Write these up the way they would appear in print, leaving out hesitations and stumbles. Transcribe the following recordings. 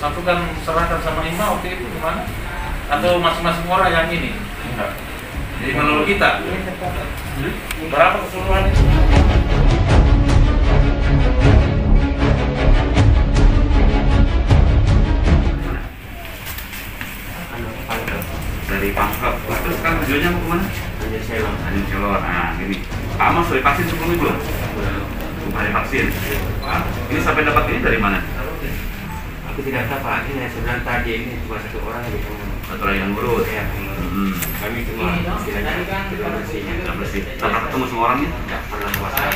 satukan serahkan sama IMA waktu itu gimana? Atau masing-masing orang yang ini? Enggak. Jadi menurut kita berapa keseluruhan itu? Dari Pangkep, terus kan tujuannya mau kemana? Tanjung Selor. Nah, gini. Pak Amos sudah vaksin sebelumnya belum? Belum ada vaksin. Nah, ini sampai dapat ini dari mana? Aku tidak tahu Pak, ini sebenarnya tadi ini cuma satu orang yang bisa ngurus. Satu orang yang ngurus. Ya. Kami cuma istilahnya kedua bersihnya. Tidak bersih. Pernah ketemu sama orangnya? Tidak pernah kuasa.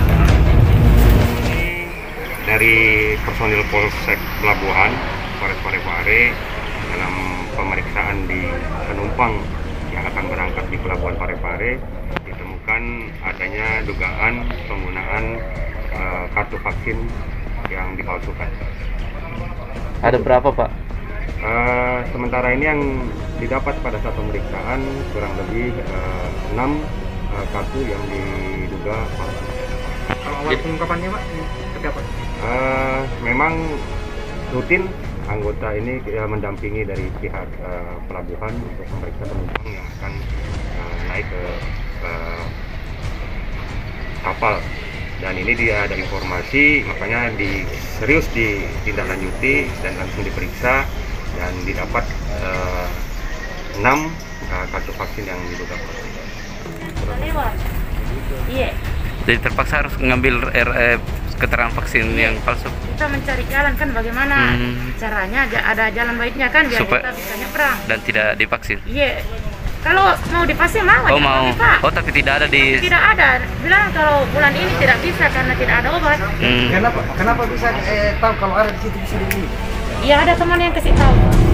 Dari personil Polsek Pelabuhan, Polres Parepare dalam pemeriksaan di penumpang yang akan berangkat di Pelabuhan Parepare ditemukan adanya dugaan penggunaan kartu vaksin yang dipalsukan. Ada berapa Pak? Sementara ini yang didapat pada saat pemeriksaan kurang lebih 6 kartu yang diduga palsu. Kalau awal pengungkapannya Pak, seperti apa? Memang rutin anggota ini mendampingi dari pihak pelabuhan untuk memeriksa penumpang yang akan naik ke kapal. Dan ini dia ada informasi, makanya serius ditindaklanjuti dan langsung diperiksa dan didapat 6 kartu vaksin yang diduga palsu. Iya. Jadi terpaksa harus mengambil keterangan vaksin yang palsu. Kita mencari jalan kan bagaimana caranya, ada jalan baiknya kan biar kita bisa nyebrang. Dan tidak divaksin. Iya. Kalau mau divaksin mau. Oh mau. Pak. Oh tapi tidak ada di. Tidak ada. Bilang kalau bulan ini tidak bisa karena tidak ada obat. Kenapa bisa tahu kalau ada di situ bisa dibeli? Iya ada teman yang kasih tahu.